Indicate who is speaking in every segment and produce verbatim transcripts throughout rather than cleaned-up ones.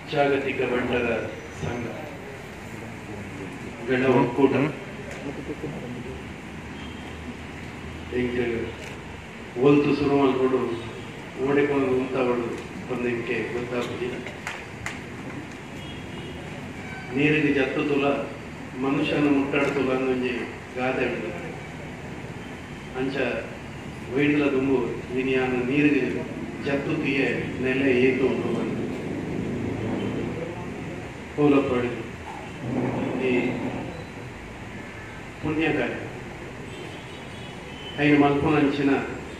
Speaker 1: ಜಾಗತಿಕ ಮಟ್ಟದ ಸಂಘ ಗಣ ಒಕ್ಕೂಟ ಈಗ ಒಲ್ತು ಶುರು ಮಾಡಿಕೊಂಡು ಓಡಿಕೊಂಡು ಉಂಟಾಗಳು ಬಂದಕ್ಕೆ ಗೊತ್ತಾಗುದಿಲ್ಲ. ನೀರಿಗೆ ಜತ್ತು ತುಲ ಮನುಷ್ಯನ ಮುಟ್ಟಾಡ್ತುಲ ಅನ್ನೊಂಜಿ ಗಾದೆ ಉಂಟು. ಅಂಚ ವೈಡ್ಲ ತುಂಬು ವಿನಿಯಾನ ನೀರಿಗೆ ಜತ್ತು ತೀಯ ನೆಲೆ ಏತು ಉಂಟು ಬಂದು ಪೌಲಪ್ಪಡಿ ಈ ಪುಣ್ಯಕಾರ್ಯ ಐದು ಮಲ್ಪನಂಚಿನ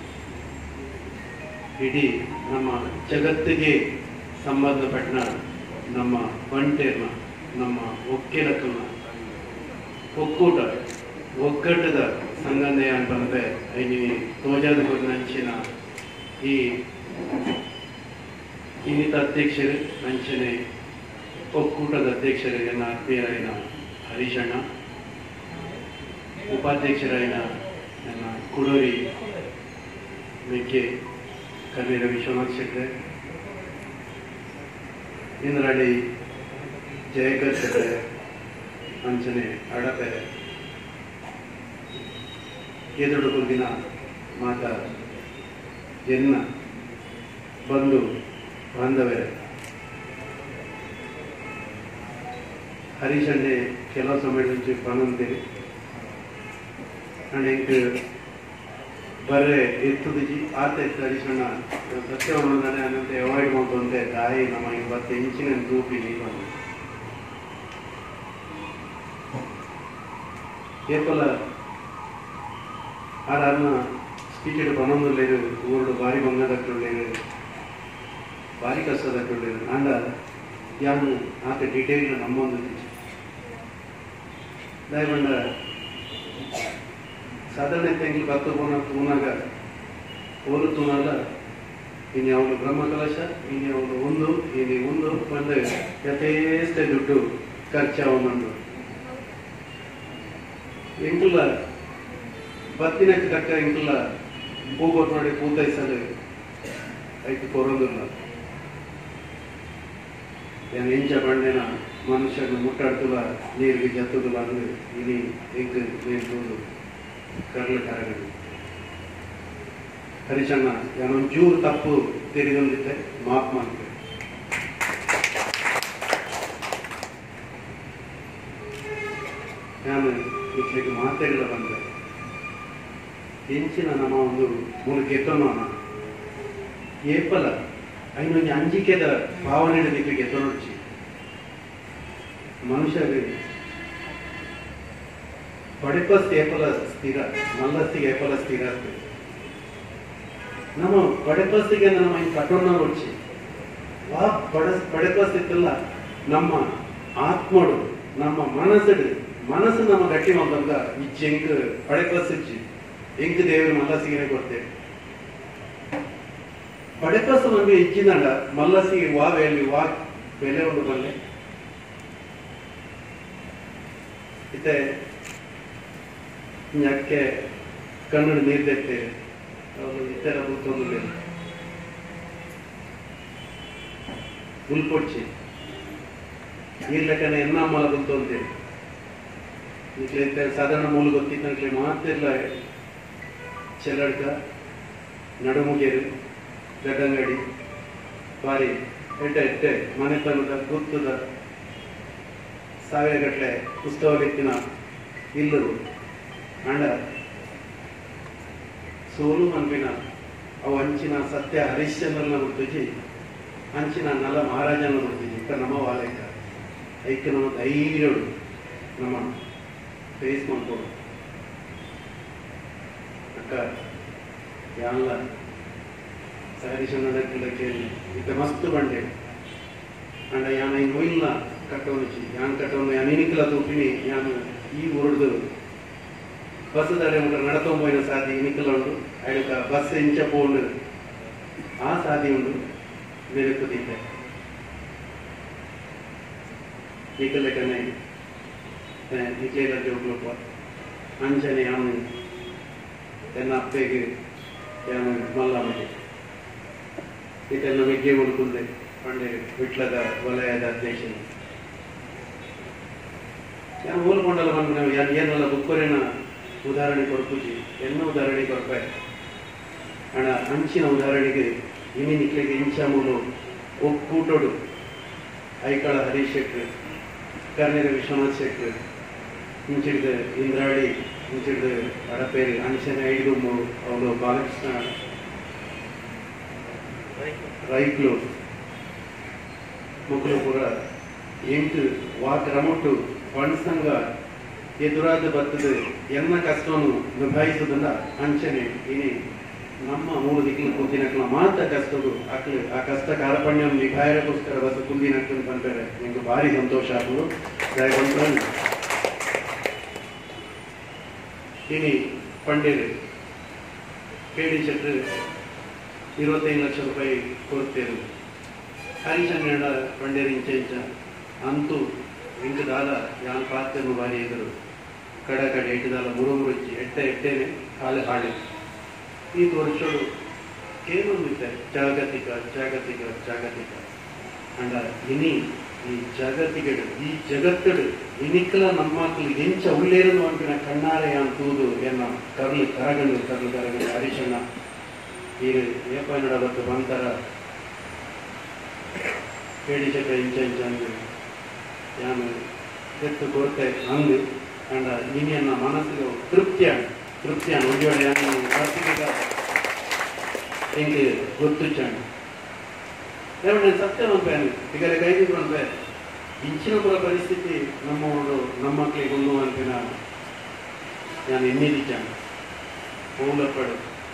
Speaker 1: ಇಡೀ ನಮ್ಮ ಜಗತ್ತಿಗೆ ಸಂಬಂಧಪಟ್ಟ ನಮ್ಮ ಬಂಟೆರ್ನ ನಮ್ಮ ಒಕ್ಕೆಲಕ್ಕನ ಒಕ್ಕೂಟ ಒಗ್ಗಟ್ಟದ ಸಂಗಂಧೆ ಅಂತಂದ್ರೆ ಐದು ತೋಜದ ನಂಚಿನ ಈ ಇನ್ನಿತ ಅಧ್ಯಕ್ಷರು ನಂಚನೆ ಒಕ್ಕೂಟದ ಅಧ್ಯಕ್ಷರಿಗೆ ಆತ್ಮೀಯರಾಯಿನ ಹರೀಶಣ್ಣ, ಉಪಾಧ್ಯಕ್ಷರಾಯಿನ ನನ್ನ ಕುಡೂರಿ ಮೆಕ್ಕೆ ಕನ್ನೀರ ವಿಶ್ವನಾಥ್ ಶೆಟ್ಟಿ, ಇಂದ್ರಾಡಿ ಜಯಕರ್ ಶೆಟ್ಟಿ, ಅಂಚನೆ ಅಡಪೆ ಎದುರು ದಿನ ಮಾತ ಎನ್ನ ಬಂದು ಬಾಂಧವರೇ, ಹರೀಶಣ್ಣೆ ಕೆಲವು ಸಮಯ నుంచి ಪನಂತೇವೆ ಅಂಡ್ ಬರ್ರೆ ಎತ್ತುದಿಜಿ ಆತ ಎತ್ತು ಹರೀಶಣ್ಣ ಸತ್ಯವನ್ನು ಅನ್ನಂತೆ ಅವಾಯ್ಡ್ ಮಾಡ್ಕೊಂಡೆ ತಾಯಿ ನಮ್ಮ ಇವತ್ತು ಇಂಚಿನ ರೂಪಿ ನೀವು ಏಪಲ ಆರನ್ನ ಸ್ಪೀಚ್ ಪನೊಂದುಲ್ಲೇರು ಊರು ಭಾರಿ ಬಂಗದಕ್ಕುಳ್ಳೇರು ಭಾರಿ ಕಷ್ಟದಕ್ಕುಳ್ಳೇರು ಅಂಡ ಯಾನು ಆತ ಡೀಟೇಲ್ ನಮ್ಮೊಂದು ದಯಗೊಂಡ ಸಾಧಾರಣ ತೆಂಗಿಲು ಕತ್ತು ಪೋನ ತೂನಾಗ ಓಲು ತೂನಾಗ ಇನ್ನು ಅವಳು ಬ್ರಹ್ಮಕಲಶ ಇನ್ನು ಅವಳು ಒಂದು ಇನ್ನು ಒಂದು ಬಂದ ಯಥೇಷ್ಟ ದುಡ್ಡು ಖರ್ಚಾವನ್ನೊಂದು ಎಂಕುಲ ಬತ್ತಿನಕ್ಕೆ ತಕ್ಕ ಎಂಕುಲ ಹೂಗೊಟ್ಟು ನೋಡಿ ಪೂತೈಸಲು ಆಯ್ತು ಕೊರೋದಿಲ್ಲ. ಏನು ಎಂಚ ಬಂಡೆನ ಮನುಷ್ಯನ ಮುಟ್ಟಾಡ್ತುಲ ನೀರಿಗೆ ಜತ್ತುದಿಲ್ಲ ಅಂದ್ರೆ ಇನಿ ಎಂಕ್ ನೀರು ಕರ್ಲ ಕರಗಡಿ ಹರೀಶಣ್ಣ ಏನೊಂಚೂರು ತಪ್ಪು ತಿರಿದೊಂದಿತ್ತೆ ಮಾಪ್ ಮಾಡ್ತೇವೆ. ನಾನು ಇಟ್ಲಿಕ್ಕೆ ಮಾತೆಲ್ಲ ಬಂದೆ ಹೆಂಚಿನ ನಮ್ಮ ಒಂದು ಮೂಲ ಗೆತ್ತೋಣ ಏಪಲ ಐನೊಂದು ಅಂಜಿಕೆದ ಭಾವನೆ ದಿಕ್ಕಿಗೆ ಗೆತ್ತೊಣಿ ಮನುಷ್ಯರಿಗೆ ಪಡೆಪಸ್ ಏಪಲ ಸ್ಥಿರ ಮಲ್ಲಸ್ತಿಗೆ ಏಪಲ ಸ್ಥಿರ ಆಗ್ತದೆ. ನಮ್ಮ ಪಡೆಪಸ್ಸಿಗೆ ನಮ್ಮ ಈ ಕಟ್ಟೋಣ వచ్చి ವಾ ಪಡ ಪಡೆಪಸ್ ಇತ್ತಲ್ಲ ನಮ್ಮ ಆತ್ಮಡು ನಮ್ಮ ಮನಸ್ಸಡು ಮನಸ್ಸು ನಮ್ಮ ಗಟ್ಟಿ ಮಾಡ್ದಂಗ ಇಚ್ಚಿ ಹೆಂಗ್ ಪಡೆಪಸ್ ಇಚ್ಚಿ ಹೆಂಗ್ ದೇವರು ಮಲ್ಲಸಿಗೆ ಕೊಡ್ತೇವೆ. ಪಡೆಪಸ್ ನಮಗೆ ಇಚ್ಚಿದಂಡ ಮಲ್ಲಸಿಗೆ ವಾ ವೇಲಿ ವಾ ಬೆಲೆ ಉಂಟು ಬಲ್ಲೆ ಇತ್ತೆ ಯಾಕೆ ಕಣ್ಣು ನೀರು ತೆಗ್ತೇವೆ ಅವರು ಇತರ ಬುತ್ತೊಂದು ಉಲ್ಪೊಚ್ಚಿ ಈ ಲೆಕ್ಕನ ಎನ್ನಮ್ಮಲ ಬುತ್ತೊಂತೇವೆ ಇಟ್ಲೆ ಸಾಧಾರಣ ಮೂಲ ಗೊತ್ತಿದ್ದಂಗೆ ಮಾತಿರ್ಲ ಚೆಲ್ಲಡ್ಕ ನಡುಮುಗೇರು ಗಡ್ಡಂಗಡಿ ಬಾರಿ ಎಡ್ಡ ಎಡ್ಡೆ ಮನೆತನದ ಗುತ್ತದ ಸಾವಿರ ಗಟ್ಟಲೆ ಉತ್ಸವಲಿತ್ತಿನ ಇಲ್ಲದು ಅಂಡ ಸೋಲು ಮನ್ಪಿನ ಅವು ಅಂಚಿನ ಸತ್ಯ ಹರಿಶ್ಚಂದ್ರನ ಗುರ್ತಿಸಿ ಅಂಚಿನ ನಲ ಮಹಾರಾಜನ ಗುರ್ತಿಸಿ ಇಕ್ಕ ನಮ್ಮ ವಾಲೈಕ ಐಕ್ಯ ನಮ್ಮ ಧೈರ್ಯಡು ನಮ್ಮ ಫೇಸ್ ಮಾಡ್ಕೊಡು ಅಕ್ಕ ಯಾಲ್ಲ ಹರಿಶಣ್ಣಕ್ಕೆ ಇತ್ತ ಮಸ್ತ್ ಬಂಡೆ ಅಂಡ ಯಾನ ಈ ನೋಯಿಲ್ಲ ಕಟ್ಟೋನಿಚ್ಚಿ ಯಾನ್ ಕಟ್ಟೋನು ಯಾನ್ ಇನಿಕಲ ತೂಪಿನಿ ಯಾನ್ ಈ ಊರ್ದು ಬಸ್ ದಾರಿ ಉಂಟು ನಡತೊಂಬೋಯಿನ ಸಾದಿ ಇನಿಕಲ ಉಂಟು ಅದಕ್ಕೆ ಬಸ್ ಇಂಚ ಪೋಂಡು ಆ ಸಾದಿ ಉಂಟು ಬೆರೆಕುದಿದ್ದೆ ಈಕಲೆಕ್ಕನೆ ಈಕೇಲ ಜೋಗ್ಲಪ್ಪ ಅಂಚನೆ ಯಾನು ಎನ್ನ ಅಪ್ಪೆಗೆ ಯಾನು ಮಲ್ಲ ಮನೆ ಇದೆಲ್ಲ ಮೆಗ್ಗೆ ಹುಡುಕುಂದೆ ಪಂಡೆ ವಿಟ್ಲದ ವಲಯದ ಅಧ್ಯಕ್ಷ ಯಾರು ಹೋಲ್ಕೊಂಡಲ್ಲ ಬಂದು ನಾವು ಯಾರು ಏನೆಲ್ಲ ಬುಕ್ಕೊರೆನ ಉದಾಹರಣೆ ಕೊಡ್ಪುಜಿ ಎನ್ನ ಉದಾಹರಣೆ ಕೊಡ್ಪಾಯ ಅಣ್ಣ ಅಂಚಿನ ಉದಾಹರಣೆಗೆ ಇನಿ ನಿಕ್ಲಿಗೆ ಇಂಚ ಮೂಲು ಒಕ್ಕೂಟೋಡು ಐಕಳ ಹರೀಶ್ ಶೆಟ್ಟಿ ಕರ್ನೇರ ವಿಶ್ವನಾಥ್ ಶೆಟ್ಟಿ ಇಂಚಿಡ್ದು ಇಂದ್ರಾಳಿ ಇಂಚಿಡ್ದು ಅಡಪೇರಿ ಅಂಚನೆ ಐಡುಗು ಅವಳು ಬಾಲಕೃಷ್ಣ ರೈಕ್ಲು ಮುಕ್ಕಲು ಪೂರ ಎಂಟು ವಾಕ್ ರಮೊಟ್ಟು ಪಣ್ಸಂಗ ಎದುರಾದ ಬರ್ತದೆ ಎನ್ನ ಕಷ್ಟವನ್ನು ನಿಭಾಯಿಸುವುದಲ್ಲ ಅಂಚನೆ ಇನಿ ನಮ್ಮ ಮೂರು ದಿಕ್ಕಿನ ಕುಂದಿನಕ್ಲ ಮಾತ್ರ ಕಷ್ಟಗಳು ಆಕಳು ಆ ಕಷ್ಟ ಕಾರ್ಪಣ್ಯ ನಿಭಾಯಕ್ಕೋಸ್ಕರ ಬಸ್ ಕುಂದಿನಕ್ಲು ಬಂದರೆ ನಿಮ್ಗೆ ಭಾರಿ ಸಂತೋಷ ಆಗುವುದು ದಯಗೊಂಡು ಇನಿ ಪಂಡೇರು ಕೇಳಿ ಶೆಟ್ರು ಇರುವತ್ತೈದು ಲಕ್ಷ ರೂಪಾಯಿ ಕೊಡ್ತೇವೆ ಹರಿಶಣ್ಣ ಪಂಡೇರು ಇಂಚ ಇಂಚ ಅಂತೂ ಇಂಟು ದಾಲ ಯಾನ್ ಪಾತ್ರೆನು ಬಾರಿ ಎದುರು ಕಡ ಕಡೆ ಎಂಟು ದಾಲ ಮುರು ಮುರುಚಿ ಎಟ್ಟ ಎಟ್ಟೇನೆ ಕಾಲು ಹಾಳೆ ಈ ವರ್ಷಗಳು ಕೇವಲ ಜಾಗತಿಕ ಜಾಗತಿಕ ಜಾಗತಿಕ ಅಂಡ ಇನಿ ಈ ಜಾಗತಿಗಡು ಈ ಜಗತ್ತಡು ಇನಿಕಲ ನಮ್ಮ ಮಕ್ಕಳು ಎಂಚ ಉಳ್ಳೇರದು ಅಂಪಿನ ಕಣ್ಣಾರೆ ಅಂತೂದು ಎನ್ನ ಕರ್ಲು ಕರಗಂಡು ಕರ್ಲು ಕರಗಂಡು ಹರಿಶಣ್ಣ ಈ ಏಪನ್ನಡ ಬತ್ತು ಬಂತರ ಕೇಳಿ ಚಕ್ರ ಇಂಚ ಇಂಚ ಅಂದು ಯಾನು ಎತ್ತು ಕೊರತೆ ಅಂದು ಅಂಡ ಇನಿಯನ್ನ ಮನಸ್ಸಿಗೆ ತೃಪ್ತಿಯ ತೃಪ್ತಿಯ ಒಂಜೋಡೆ ಆರ್ಥಿಕ ಹೆಂಗೆ ಗೊತ್ತು ಚಂಡ ಏಮಂటే ಸತ್ಯ ಅನ್ಪಾನು ಈಗ ಕೈದು ಅನ್ಪೆ ಇಂಚಿನ ಪುರ ಪರಿಸ್ಥಿತಿ ನಮ್ಮವರು ನಮ್ಮ ಮಕ್ಕಳಿಗೆ ಒಂದು ಅನ್ಪಿನ ನಾನು ಎನ್ನಿದಿ ಚಂಡ ಹೋಗ್ಲಪ್ಪಡು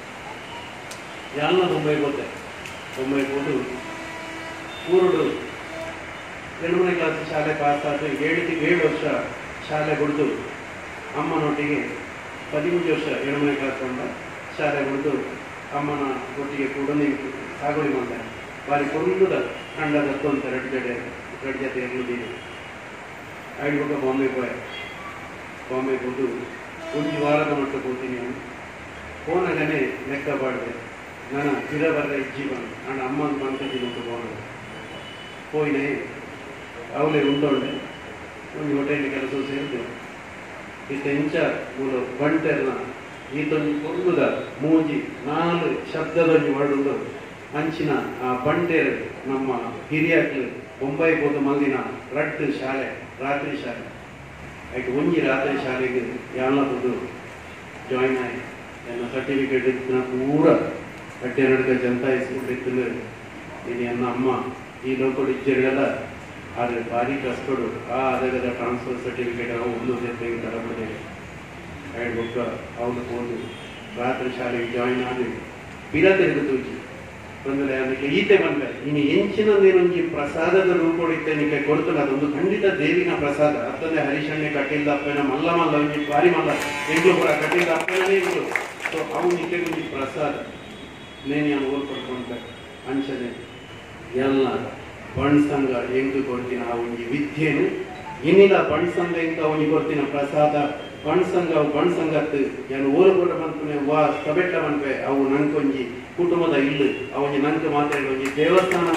Speaker 1: ಯಾನ ಮುಂಬೈ ಹೋದೆ ಮುಂಬೈ ಹೋದು ಊರುಡು ಎರಡನೇ ಕ್ಲಾಸ್ ಶಾಲೆ ಪಾಸ್ ಆದ್ರೆ ಏಳು ಏಳು ವರ್ಷ ಶಾಲೆ ಬಿಡ್ದು ಅಮ್ಮನೊಟ್ಟಿಗೆ ಹದಿಮೂರು ವರ್ಷ ಎರಡನೇ ಕ್ಲಾಸ್ ಬಂದ ಶಾಲೆ ಬಿಡ್ದು ಅಮ್ಮನ ಒಟ್ಟಿಗೆ ಕೂಡ ನಿಂತು ಸಾಗುವಳಿ ಮಾಡ್ತಾರೆ ಬಾರಿ ಕೊಲ್ಲುದ ಕಂಡದತ್ತು ಅಂತ ಎರಡು ಜಡೆ ಎರಡು ಜೊತೆ ಎಲ್ಲಿದ್ದೀರಿ ಐದು ಹೋಗ ಬಾಂಬೆ ಹೋಯ ಬಾಂಬೆ ಹೋದು ಒಂದು ವಾರದ ಮಟ್ಟ ಹೋಗ್ತೀನಿ ಫೋನಾಗನೇ ಲೆಕ್ಕ ಬಾಡಿದೆ ನಾನು ಸ್ಥಿರ ಬರದ ಜೀವನ ನಾನು ಅಮ್ಮ ಮಾಡ್ತಿದ್ದೀನಿ ಅಂತ ಫೋನ್ ಹೋಯ್ನೆ ಅವಲೇ ಉಂಟೊಂಡೆ ಒಂದು ಹೋಟೆಲ್ ಕೆಲಸ ಸೇರಿದ್ದು ಈತ ಇಂಚ ಮೂಲ ಬಂಟೆಲ್ಲ ಈತೊಂದು ಕೊಲ್ಲುದ ಮೂಜಿ ನಾಲ್ಕು ಶಬ್ದದಲ್ಲಿ ಹೊರಡುವುದು ಅಂಚಿನ ಆ ಬಂಟೆರ್ ನಮ್ಮ ಹಿರಿಯಕ್ಕೆ ಮುಂಬೈ ಹೋದ ಮಂದಿನ ರಡ್ ಶಾಲೆ ರಾತ್ರಿ ಶಾಲೆ ಆಯ್ತು ಒಂಜಿ ರಾತ್ರಿ ಶಾಲೆಗೆ ಯಾವತ್ತು ಜಾಯಿನ್ ಆಗಿ ನನ್ನ ಸರ್ಟಿಫಿಕೇಟ್ ಇತ್ತು ಪೂರ ಅಡ್ಡೆ ನಡ್ಕ ಜನತಾ ಸ್ಕೂಲ್ ಇತ್ತು ಇದು ನನ್ನ ಅಮ್ಮ ಈ ಲೋಕಲ್ ಇಜ್ಜರಿಗೆಲ್ಲ ಆದರೆ ಭಾರಿ ಕಷ್ಟಪಡು ಆ ಅದಗದ ಟ್ರಾನ್ಸ್ಫರ್ ಸರ್ಟಿಫಿಕೇಟ್ ಅವು ಒಂದು ಜೊತೆ ತರಬಿಡಿದೆ ಎರಡು ಬುಕ್ಕ ಅವ್ನು ಹೋದು ರಾತ್ರಿ ಶಾಲೆಗೆ ಜಾಯಿನ್ ಆಗಿ ಬಿರ ತೆಗೆದು ಬಂದರೆ ಅದಕ್ಕೆ ಈತೆ ಬಂದರೆ ಇನ್ನು ಎಂಚಿನೊಂದೇನೊಂದು ಪ್ರಸಾದದ ರೂಪೊಡಿತೆ ನಿಮಗೆ ಕೊಡ್ತಲ್ಲ ಅದೊಂದು ಖಂಡಿತ ದೇವಿನ ಪ್ರಸಾದ ಅತ್ತಂದೆ ಹರಿಶಣ್ಣೆ ಕಟ್ಟಿಲ್ದ ಅಪ್ಪನ ಮಲ್ಲ ಮಲ್ಲ ಒಂಜಿ ಬಾರಿ ಮಲ್ಲ ಎಂಗ್ಳು ಪುರ ಕಟ್ಟಿಲ್ದ ಅಪ್ಪನೇ ಇದ್ರು ಸೊ ಅವು ನಿಕ್ಕೆ ಒಂಜಿ ಪ್ರಸಾದ ನೇನು ನಾನು ಓದ್ಕೊಡ್ಕೊಂತ ಅಂಚನೆ ಎಲ್ಲ ಬಣ್ಸಂಗ ಹೆಂಗ್ ಕೊಡ್ತೀನಿ ಆ ಒಂಜಿ ವಿದ್ಯೆನು ಇನ್ನಿಲ್ಲ ಬಣ್ಸಂಗ ಇಂಕ ಒಂಜಿ ಕೊಡ್ತಿನ ಪ್ರಸಾದ ಬಣ್ಸಂಗ ಅವು ಬಣ್ಸಂಗತ್ತು ಏನು ಓಲ್ಕೊಟ್ಟ ಬಂದ್ಪನೆ ವಾ ಕಬೆಟ್ಟ ಬಂದ್ಪೆ ಅವು ನಂಕೊಂಜಿ ಕುಟುಂಬದ ಇಲ್ಲು ಅವನಿಗೆ ನಂಗೆ ಮಾತ್ರ ಒಂಜಿ ದೇವಸ್ಥಾನ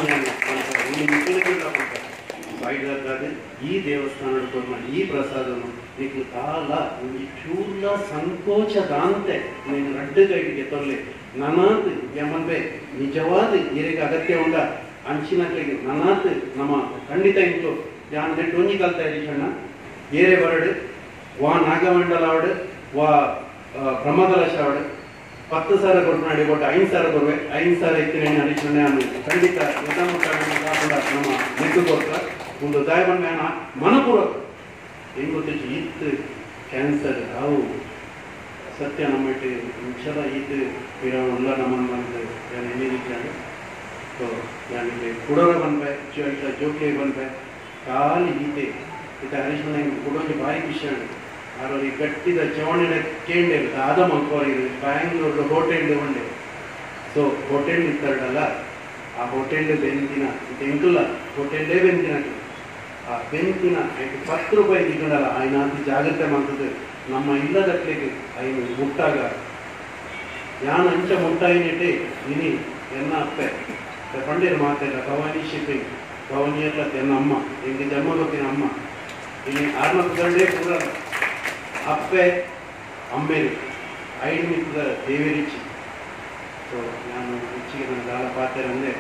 Speaker 1: ಬಾಯ್ದಾದ ಈ ದೇವಸ್ಥಾನ ಈ ಪ್ರಸಾದನು ನೀನು ಕಾಲ ಒಂಜಿ ಚೂರ್ಲ ಸಂಕೋಚದಾಂತೆ ನೀನು ರಡ್ಡು ಕೈಗೆ ತೊಲ್ಲೆ ನನಾತ್ ಯಮನ್ಬೆ ನಿಜವಾದ ಇರಿಗೆ ಅಗತ್ಯ ಉಂಡ ಅಂಚಿನ ಕೈಗೆ ನನಾತ್ ನಮ್ಮ ಖಂಡಿತ ಇಂಟು ಯಾನ್ ನೆಟ್ಟು ಒಂಜಿ ಕಲ್ತ ಹರಿಶಣ್ಣ ಏರೆ ಬರಡು ವಾ ನಾಗಮಂಡಲ ಅವಡು ವಾ ಬ್ರಹ್ಮಕಲಶ ಅವಡು ಪತ್ತು ಸಾವಿರ ಕೊಟ್ಟು ಮಾಡಿ ಕೊಟ್ಟು ಐದು ಸಾವಿರ ಕೊಡುವೆ ಐದು ಸಾವಿರ ಇತ್ತಿನ ಹರಿಶಣ್ಣ ಖಂಡಿತ ನಮ್ಮ ನೆಟ್ಟು ಕೊಡ್ತ ಒಂದು ದಾಯ ಬಂದ ಮನಪೂರ್ವಕ ಹೆಂಗ್ ಗೊತ್ತಿತ್ತು ಇತ್ತು ಕ್ಯಾನ್ಸರ್ ಅವು ಸತ್ಯ ನಮ್ಮಟ್ಟು ನಿಮಿಷದ ಇದ್ದು ಇರೋಲ್ಲ ನಮ್ಮನ್ನು ಬಂದು ನಾನು ಎನ್ನಿದ್ದಾನೆ ಸೊ ನನಗೆ ಕುಡೋರ ಬಂದ್ಬೆ ಜೋಕ್ಲಿಗೆ ಬಂದ್ಬೆ ಖಾಲಿ ಈತೆ ಇತ್ತ ಹರಿಶಣ್ಣ ಕುಡೋದು ಭಾರಿ ವಿಷಯ ಅವ್ರಿಗೆ ಗಟ್ಟಿದ ಚವಣಿನ ಕೇಂದ್ರ ಇರುತ್ತೆ ಆದ ಮಲ್ಕೋರಿ ಬ್ಯಾಂಗ್ಳೂರು ಹೋಟೆಲ್ ಒಂಡೆ ಸೊ ಹೋಟೆಲ್ ಇತ್ತಾರಲ್ಲ ಆ ಹೋಟೆಲ್ ಬೆಂತಿನ ಎಂಟುಲ್ಲ ಹೋಟೆಲ್ಲೇ ಬೆಂತಿನ ಆ ಬೆಂತಿನ ಹತ್ತು ರೂಪಾಯಿ ತಿಂಗಳಲ್ಲ ఆయన ಅಂತಿ ಜಾಗ್ರತೆ ಮಾಡ್ತದೆ ನಮ್ಮ ಇಲ್ಲದಟ್ಲಿಗೆ ಐನು ಮುಟ್ಟಾಗ ಯಾನ್ ಅಂಚ ಮುಟ್ಟಾಯಿನಿಟ್ಟೆ ಇನಿ ಎನ್ನ ಅಪ್ಪೆ ಪಂಡಿರ ಮಾತೆಲ್ಲ ಕವಾನಿ ಶಿಪ್ಪಿಂಗ್ ಕವಾನಿ ಎಲ್ಲ ತೆನ್ನ ಅಮ್ಮ ಹಿಂಗೆ ಜನ್ಮ ಗೊತ್ತಿನ ಅಮ್ಮ ಇಲ್ಲಿ ಆರ್ನೂರು ಗಂಟೆ ಪೂರ ಅಪ್ಪೆ ಅಮ್ಮೇರಿ ಐದು ಮಿತ್ತದ ದೇವೇರಿಚಿ ಸೊ ನಾನು ಹೆಚ್ಚಿಗೆ ನನ್ನ ಗಾಲ ಪಾತ್ರೆ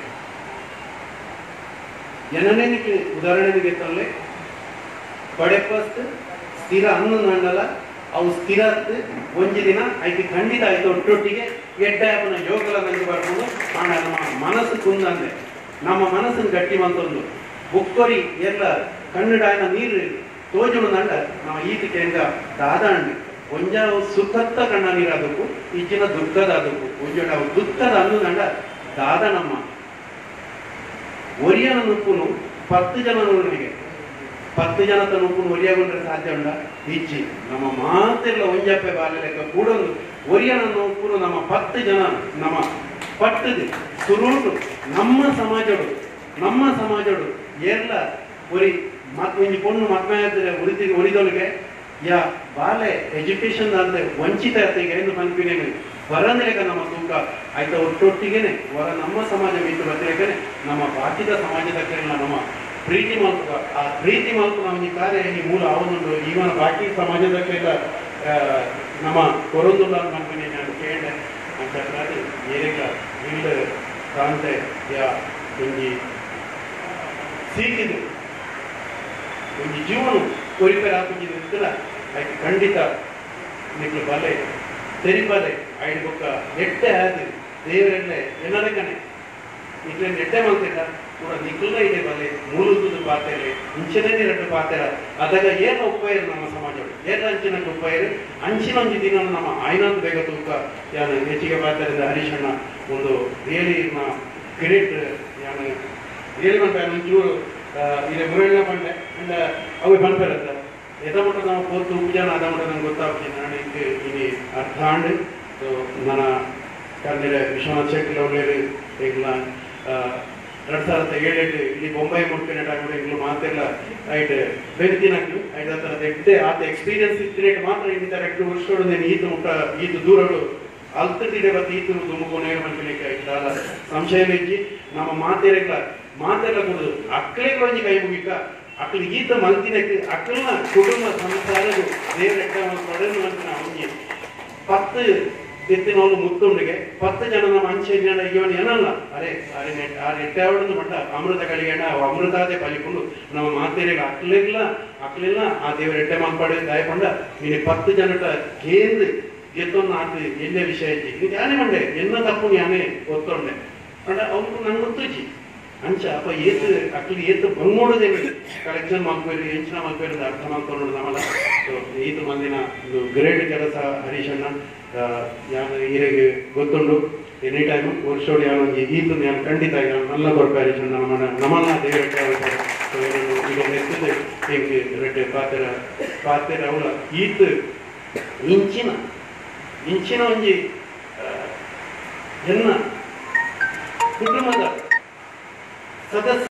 Speaker 1: ಜನನೇನಿಗೆ ಉದಾಹರಣೆಗೆ ತರಲೆ ಪಡೆಪಸ್ತ್ ಸ್ಥಿರ ಅನ್ನೊಂದು ಮಂಡಲ ಅವು ಸ್ಥಿರ ಒಂಜಿ ದಿನ ಐತಿ ಖಂಡಿತ ಆಯ್ತು ಒಟ್ಟೊಟ್ಟಿಗೆ ಎಡ್ಡ ಅವನ ಯೋಗಲ ನಂಗೆ ಬರ್ಕೊಂಡು ಆಂಡ ನಮ್ಮ ಮನಸ್ಸು ಕುಂದಂದೆ ನಮ್ಮ ಮನಸ್ಸನ್ನು ಗಟ್ಟಿ ಮಂತೊಂದು ಬುಕ್ಕೊರಿ ಎಲ್ಲ ಕನ್ನಡಾಯನ ನೀರು ತೋಜುಣಂಡ ನಾವು ಈತಕ್ಕೆ ಹೆಂಗ ದಾದಾಂಡಿ ಒಂಜ ಸುಖತ್ತ ಕಣ್ಣ ನೀರಾದಕ್ಕೂ ಈಚಿನ ದುಃಖದ ಅದಕ್ಕೂ ಒಂಜೋಡ ದುಃಖದ ಅನ್ನುದಂಡ ದಾದ ನಮ್ಮ ಒರಿಯನ ನುಪ್ಪುನು ಪತ್ತು ಜನ ನೋಡಿಗೆ ಪತ್ತು ಜನ ನುಪ್ಪುನು ಒರಿಯಗೊಂಡ್ರೆ ಸಾಧ್ಯ ಉಂಡ ಇಚ್ಚಿ ನಮ್ಮ ಮಾತೆಲ್ಲ ಒಂಜಪ್ಪೆ ಬಾಲ್ಯ ಲೆಕ್ಕ ಕೂಡೊಂದು ಒರಿಯನ ನುಪ್ಪುನು ನಮ್ಮ ಪತ್ತು ಜನ ನಮ್ಮ ಪಟ್ಟದು ಸುರುಟು ನಮ್ಮ ಸಮಾಜಡು ನಮ್ಮ ಸಮಾಜಡು ಎಲ್ಲ ಒರಿ ಮತ್ ಒಂಜಿ ಪೊಣ್ಣು ಮದ್ಮೆ ಉರಿದಿ ಉರಿದೊಳಗೆ ಯಾ ಬಾಲೆ ಎಜುಕೇಶನ್ ಅಂದ್ರೆ ವಂಚಿತ ಇರ್ತೀಗ ಎಂದು ಕನ್ಫ್ಯೂಷನ್ ಬರಂದ್ರೇಗ ನಮ್ಮ ತೂಕ ಆಯ್ತಾ ಒಟ್ಟೊಟ್ಟಿಗೆನೆ ಹೊರ ನಮ್ಮ ಸಮಾಜ ಮೀತು ಬರ್ತಿರೇಗನೆ ನಮ್ಮ ಬಾಕಿದ ಸಮಾಜದ ಕೇರಳ ನಮ್ಮ ಪ್ರೀತಿ ಮಲ್ಪ ಆ ಪ್ರೀತಿ ಮಲ್ಪ ನಮ್ಮ ಈ ಕಾರ್ಯ ಈ ಮೂಲ ಅವನುಂಡು ಈವನ ಬಾಕಿ ಸಮಾಜದಕ್ಕೆಲ್ಲ ನಮ್ಮ ಕೊರೊಂದುಲ್ಲ ಕನ್ಫ್ಯೂಷನ್ ನಾನು ಕೇಳಿದೆ ಅಂತ ಏರಿಗ ಇಲ್ಲು ಕಾಂತೆ ಯಾ ಒಂಜಿ ಸೀಕಿದು ಒಂಜಿ ಜೀವನ ಕೊರಿಪೇರ್ ಹಾಕಿದ್ದಿಲ್ಲ ಆಯ್ತು ಖಂಡಿತ ನಿಕ್ಲು ಬಲೆ ತೆರಿಬಲೆ ಐದು ಬೊಕ್ಕ ಎಟ್ಟೆ ಆದ ದೇವರೆಲ್ಲ ಏನಾರ ಕಣೆ ನಿಕ್ಲೆ ಎಟ್ಟೆ ಮಾಡ್ತಿದ್ದ ಕೂಡ ನಿಕ್ಲ ಇದೆ ಬಲೆ ಮೂಲದ್ದು ಪಾತೆರೆ ಇಂಚಿನೇ ಎರಡು ಪಾತೆರ ಅದಾಗ ಏನು ಉಪಯೋಗ ನಮ್ಮ ಸಮಾಜಗಳು ಏನು ಅಂಚಿನಕ್ಕೆ ಉಪಯೋಗ ಅಂಚಿನ ಒಂದು ದಿನ ನಮ್ಮ ಆಯ್ನಂದು ಬೇಗ ತೂಕ ಯಾನು ಹೆಚ್ಚಿಗೆ ಪಾತ್ರದ ಹರೀಶಣ್ಣ ಒಂದು ರಿಯಲಿ ಗ್ರೇಟ್ ಯಾನು ರಿಯಲಿ ಬಂದ ಒಂಚೂರು ಇದೆ ಮುರಳಿನ ಬಂಡೆ ಅಂಡ್ ಅವು ಬಂದ್ಬರುತ್ತೆ ಎದಮಟ ನಾವು ಪೋತು ಉಪಜಾನ ಅದಮಟ ನಂಗೆ ಗೊತ್ತಾಗ್ತೀನಿ ನಾನು ಇಂಗೆ ಇನಿ ಅರ್ಥಾಂಡ್ ಸೊ ನನ್ನ ಕನ್ನಡ ವಿಶ್ವನಾಥ್ ಶೆಟ್ಟಿ ಅವರೇರು ಈಗಲ ಎರಡು ಸಾವಿರದ ಏಳೆಂಟು ಇಲ್ಲಿ ಬೊಂಬೈ ಮುಟ್ಕಿನ ಟೈಮ್ ಈಗಲೂ ಮಾತೆಲ್ಲ ಐಟ್ ಬೆಂತಿನಾಕು ಐದು ಥರದ ಎಡ್ಡೆ ಆತ ಎಕ್ಸ್ಪೀರಿಯನ್ಸ್ ಇದ್ರೇಟ್ ಮಾತ್ರ ಇನ್ನು ಎರಡು ವರ್ಷಗಳು నేను ಈತ ಮುಟ್ಟ ಈತ ದೂರಗಳು ಅಲ್ತದಿದೆ ಬತ್ತು ಈತ ದುಮ್ಮುಕೊನೆ ಮನ್ಕಲಿಕ್ಕೆ ಆಯ್ತಲ್ಲ ಸಂಶಯ ಇಜ್ಜಿ ನಮ್ಮ ಮಾತೆರೆಲ್ಲ ಮಾತೆಲ್ಲ ಕೊಡುದು ಅಕ್ಕಳಿಗೆ ಒಂಜಿ ಕೈ ಮುಗಿಕ ಅಕ್ಕಳು ಈತ ಮಲ್ತಿನಕ್ಕೆ ಅಕ್ಕಳನ್ನ ಕುಟುಂಬ ಸಂಸಾರಗಳು ದೇವರೆಟ್ಟ ಪಡೆದು ಅಂತ ಅವನಿಗೆ ಪತ್ತು ಎತ್ತಿನವಳು ಮುತ್ತುಂಡಿಗೆ ಪತ್ತು ಜನ ನಮ್ಮ ಅಂಚೆ ಜನ ಇವನು ಏನಲ್ಲ ಅರೆ ಅರೆ ನೆಟ್ ಆ ನೆಟ್ಟಾವಡನ್ನು ಮಟ್ಟ ಅಮೃತ ಕಳಿಗಣ್ಣ ಅವು ಅಮೃತಾದೆ ಪಲಿಕೊಂಡು ನಮ್ಮ ಮಾತೆರೆಗೆ ಅಕ್ಕಳಿಲ್ಲ ಅಕ್ಕಳಿಲ್ಲ ಆ ದೇವರ ಎಟ್ಟೆ ಮಾಲ್ಪಾಡೆ ದಾಯಕೊಂಡ ನೀನು ಪತ್ತು ಜನಟ ಕೇಂದ್ರ ಗೆತ್ತೊಂದು ಆತು ಎಲ್ಲೇ ವಿಷಯ ಇಜ್ಜಿ ನೀನು ಯಾನೇ ಮಂಡೆ ಎನ್ನ ತಪ್ಪು ಯಾನೇ ಗೊತ್ತೊಂಡೆ ಅಂಡ ಅವ್ರು ನಂಗೆ ಗೊತ್ತುಜ್ಜಿ ಅಂಚ ಅಪ್ಪ ಏತ್ ಅಕ್ಕಳಿಗೆ ಏತ್ ಬಂಗೋಡದೆ ಕಲೆಕ್ಷನ್ ಮಾಡ್ಕೋರಿ ಹೆಂಚಿನ ಮಾಡ್ಕೋರಿ ಅರ್ಥ ಮಾಡ್ಕೊಂಡು ನಮ್ಮಲ್ಲ ಸೊ ಈತ ಮಂದಿನ ಒಂದು ಗ್ರೇಟ್ ಕೆಲಸ ಹರೀಶಣ್ಣ ಯಾನು ಈರೆಗೆ ಗೊತ್ತುಂಡು ಎನಿ ಟೈಮು ವರ್ಷೋಡಿ ಯಾವೊಂದು ಈತು ನಾನು ಖಂಡಿತ ನಾನು ನಲ್ಲ ಕೊರಪೆ ಹರೀಶಣ್ಣ ನಮ್ಮನ್ನ ನಮ್ಮನ್ನ ದೇವರ ಸೊ ಏನನ್ನು ಈಗ ನೆತ್ತಿದೆ ಹೆಂಗೆ ರೆಡ್ಡೆ ಪಾತೆರ ಪಾತೆರ ಅವಳ ಈತ್ ಇಂಚಿನ ಇಂಚಿನ ಒಂಜಿ ಎನ್ನ ಕುಟುಂಬದ ಸದಸ್ಯ